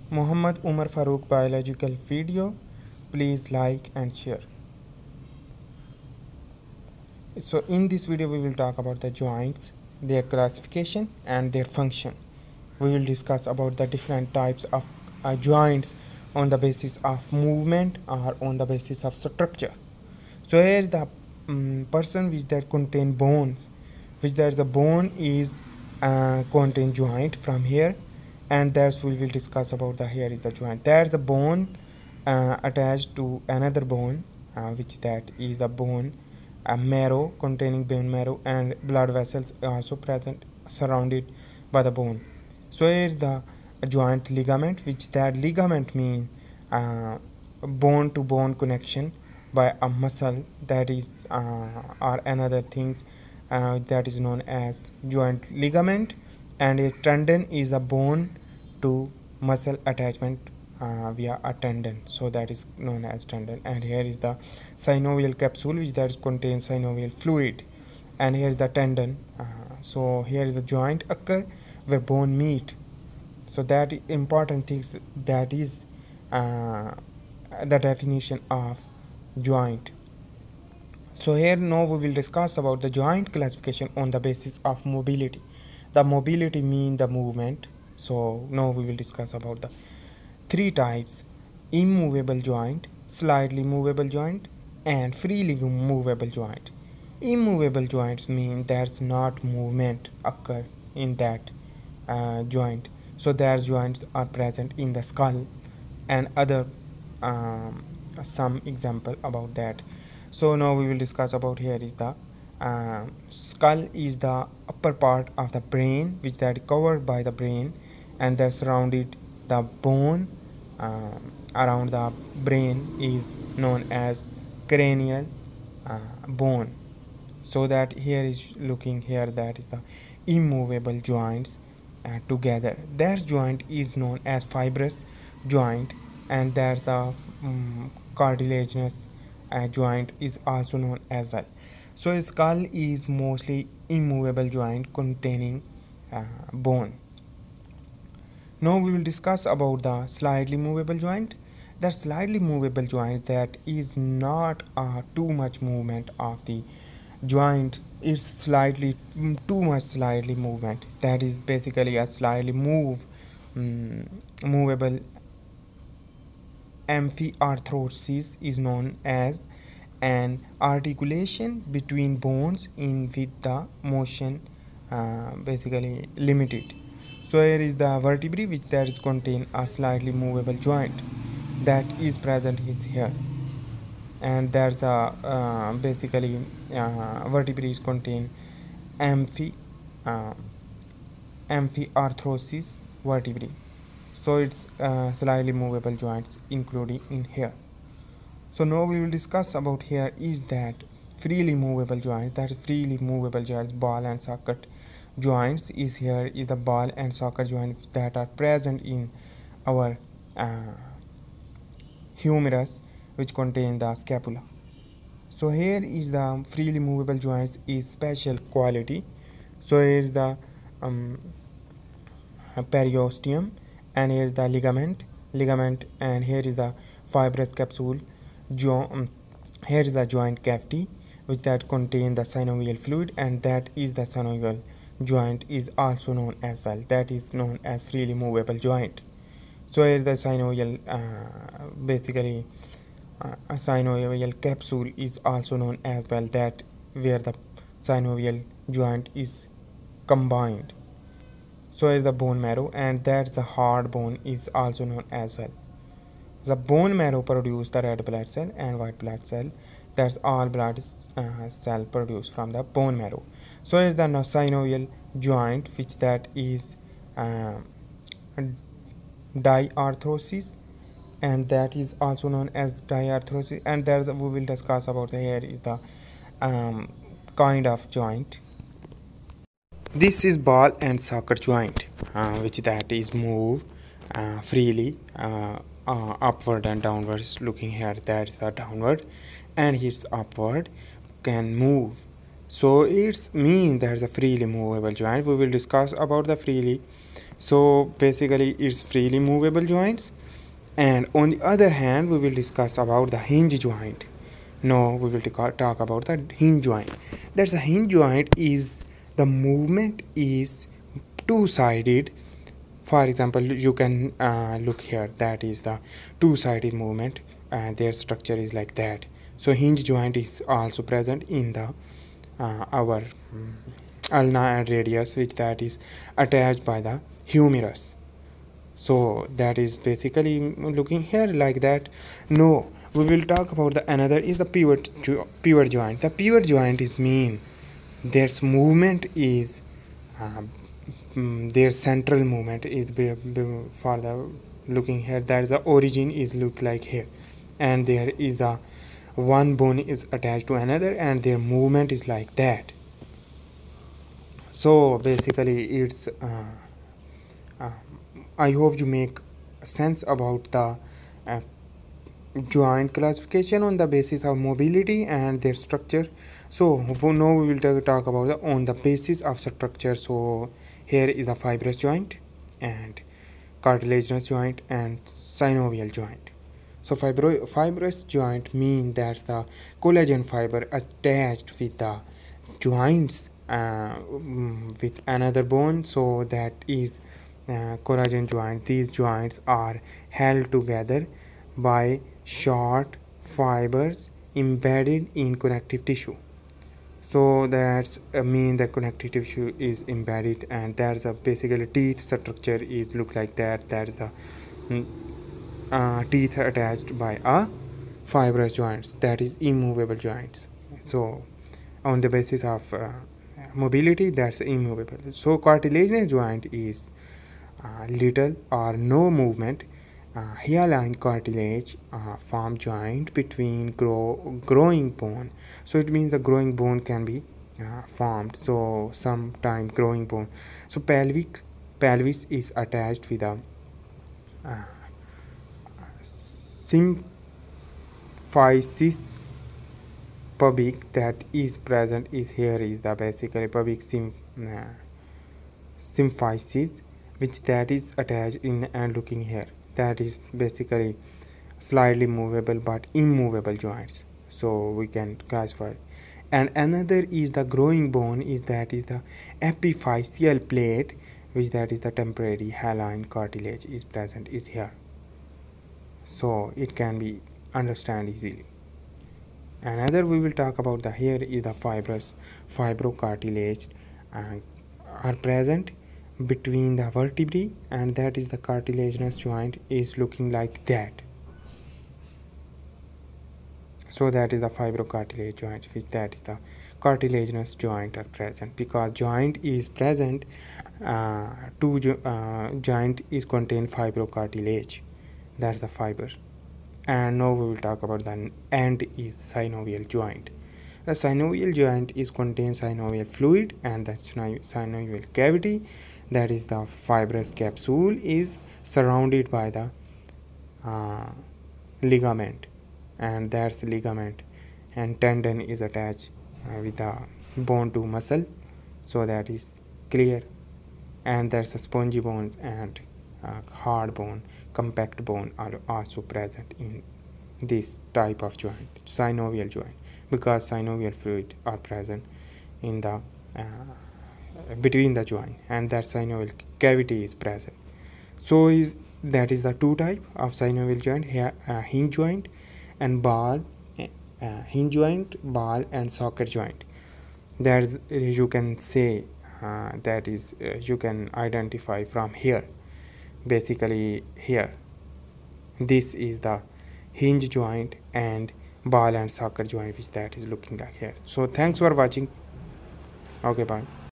Muhammad Umar Farooq biological video. Please like and share. So in this video we will talk about the joints, their classification and their function. We will discuss about the different types of joints on the basis of movement or on the basis of structure. So here is the person which that contain bones, which there is a bone is contain joint from here, and that's we will discuss about the here is the joint. There's a bone attached to another bone, which that is a bone, a marrow containing bone marrow, and blood vessels also present surrounded by the bone. So here is the joint ligament, which that ligament means bone to bone connection by a muscle, that is or another thing that is known as joint ligament. And a tendon is a bone to muscle attachment via a tendon, so that is known as tendon. And here is the synovial capsule, which that contains synovial fluid, and here is the tendon. So here is the joint occur where bone meet. So that important things, that is the definition of joint. So here now we will discuss about the joint classification on the basis of mobility. The mobility mean the movement. So now we will discuss about the three types: immovable joint, slightly movable joint, and freely movable joint. Immovable joints mean there's not movement occur in that joint. So their joints are present in the skull and other some example about that. So now we will discuss about here is the skull is the upper part of the brain, which that covered by the brain, and that surrounded the bone around the brain is known as cranial bone. So that here is looking here, that is the immovable joints together. That joint is known as fibrous joint, and there's a cartilaginous joint is also known as well. So a skull is mostly immovable joint containing bone. Now we will discuss about the slightly movable joint. The slightly movable joint, that is not too much movement of the joint, is slightly too much slightly movement, that is basically a slightly movable amphiarthrosis is known as an articulation between bones in with the motion basically limited. So here is the vertebrae, which there is contain a slightly movable joint that is present is here, and there's a basically vertebrae contain amphi amphiarthrosis vertebrae. So it's slightly movable joints including in here. So now we will discuss about here is that freely movable joints. That freely movable joints, ball and socket joints is here is the ball and socket joints that are present in our humerus, which contain the scapula. So here is the freely movable joints is special quality. So here is the periosteum, and here is the ligament, and here is the fibrous capsule. Here is the joint cavity, which that contain the synovial fluid, and that is the synovial joint is also known as well, that is known as freely movable joint. So here is the synovial basically a synovial capsule is also known as well, that where the synovial joint is combined. So here is the bone marrow, and that's the hard bone is also known as well. The bone marrow produce the red blood cell and white blood cell. That's all blood cell produced from the bone marrow. So here's the synovial joint, which that is diarthrosis, and that is also known as diarthrosis. And there's we will discuss about here is the kind of joint. This is ball and socket joint, which that is move freely upward and downwards. Looking here, that is the downward, and here's upward can move. So it's mean there's a freely movable joint. We will discuss about the freely So basically it's freely movable joints. And on the other hand, we will discuss about the hinge joint. No, we will talk about the hinge joint. That's a hinge joint is the movement is two-sided. For example, you can look here, that is the two-sided movement, their structure is like that. So hinge joint is also present in the our ulna and radius, which that is attached by the humerus. So that is basically looking here like that. No, we will talk about the another is the pivot joint. The pivot joint is mean their movement is their central movement is for the looking here, that is the origin is look like here, and there is the one bone is attached to another and their movement is like that. So basically it's uh, I hope you make sense about the uh, joint classification on the basis of mobility and their structure. So now we will talk about on the basis of structure. So here is the fibrous joint and cartilaginous joint and synovial joint. So fibrous joint mean that's the collagen fiber attached with the joints with another bone, so that is collagen joint. These joints are held together by short fibers embedded in connective tissue. So that's mean the connective tissue is embedded, and that's a basically teeth structure is look like that. That is the teeth attached by a fibrous joints, that is immovable joints. So on the basis of mobility, that's immovable. So cartilaginous joint is little or no movement. Hyaline cartilage form joint between growing bone. So it means the growing bone can be formed. So sometime growing bone. So pelvis is attached with a symphysis pubic that is present is here is the basically pubic symphysis, which that is attached in and looking here, that is basically slightly movable but immovable joints, so we can classify. And another is the growing bone is that is the epiphyseal plate, which that is the temporary hyaline cartilage is present is here, so it can be understand easily. Another we will talk about the here is the fibrocartilage are present between the vertebrae, and that is the cartilaginous joint is looking like that. So that is the fibrocartilage joint, which that is the cartilaginous joint are present, because joint is present joint is contain fibrocartilage, that's the fiber. And now we will talk about the end is synovial joint. The synovial joint is contains synovial fluid and the synovial cavity, that is the fibrous capsule is surrounded by the ligament, and that's ligament, and tendon is attached with the bone to muscle, so that is clear. And there's a spongy bones and hard bone, compact bone are also present in this type of joint, synovial joint, because synovial fluid are present in the between the joint, and that synovial cavity is present. So that is the two type of synovial joint here, hinge joint and ball, hinge joint, ball and socket joint. There's you can say that is you can identify from here. Basically here this is the hinge joint and ball and socket joint, which that is looking like here. So thanks for watching. Okay, bye.